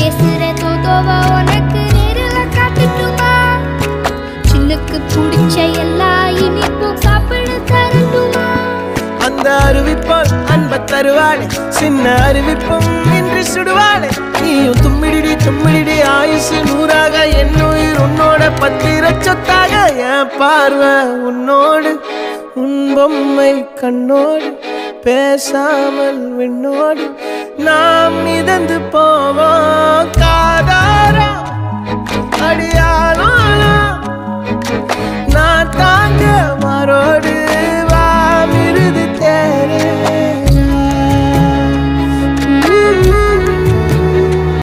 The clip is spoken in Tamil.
பேசுற தோதோவா உனக்கு நேரில காட்டுட்டுமா சின்னுக்கு பிடிச்ச எல்லா இனிப்பும் சாப்பிட தரட்டுமா அந்த அறிவிப்பால் அன்ப தருவாளே சின்ன அறிவிப்பும் இன்று சுடுவாளே நீயும் தும்மிடி தும்மிடி ஆயுசு நூறாக என்னுயிர் உன்னோட பத்திர சொத்தாக என் பார்வை உன்னோடு உன் பொம்மை கண்ணோடு பேசாமல் விண்ணோடு நாம் மிதந்து போவோம் காதாரா அடியாலும்